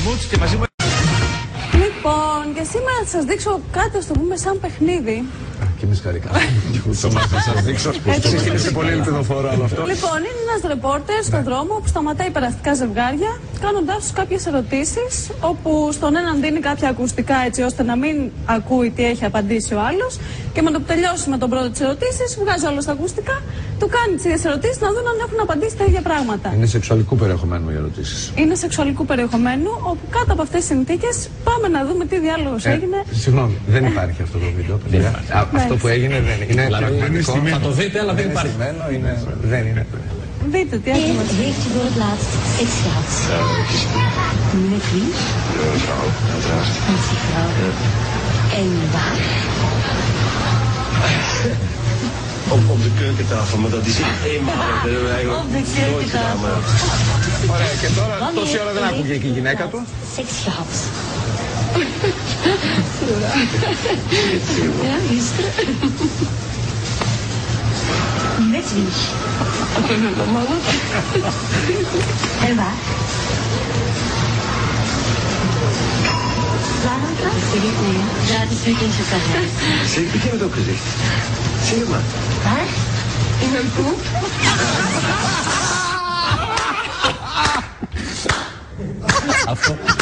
Σμούτς και μαζί μου. Λοιπόν, και σήμερα θα σας δείξω κάτι, ας το πούμε, σαν παιχνίδι. Και εμείς χαρικά. Θα σας δείξω. Είστε πολύ ελπιδοφόρο όλο αυτό. Λοιπόν, είναι ένας ρεπόρτερ στον δρόμο που σταματάει περαστικά ζευγάρια, κάνοντάς τους κάποιες ερωτήσεις, όπου στον έναν δίνει κάποια ακουστικά έτσι ώστε να μην ακούει τι έχει απαντήσει ο άλλος. Και με το που τελειώσει με τον πρώτο τις ερωτήσεις, βγάζει όλο τα ακουστικά, του κάνει τις ίδιες ερωτήσεις να δουν αν έχουν απαντήσει τα ίδια πράγματα. Είναι σεξουαλικού περιεχομένου οι ερωτήσεις. Είναι σεξουαλικού περιεχομένου, όπου κάτω από αυτές τις συνθήκες πάμε να δούμε τι διάλογος έγινε. Συγγνώμη, δεν υπάρχει αυτό το βίντεο, παιδιά. Αυτό που έγινε δεν είναι. Είναι πραγματικό. Θα το δείτε, αλλά δεν υπάρχει. Δεν είναι. Δείτε τι έχουμε. Heeft u voor het laatst seks gehad? Met wie? Vrouw, uiteraard. Met die vrouw. En waar? Op de keukentafel, maar dat is niet eenmalig. Dat hebben we eigenlijk Op de nooit gedaan. keukentafel. Ωραία, και τώρα τόση ώρα δεν άκουγε και η γυναίκα του. Seks gehad. Ja, gisteren. Met wie? En waar? Waarom dan? Nee, ja, dat is niet in zijn carrière. Zeg, ik heb het ook gezegd. Zeg het maar. Waar? In een poep? Αυτό.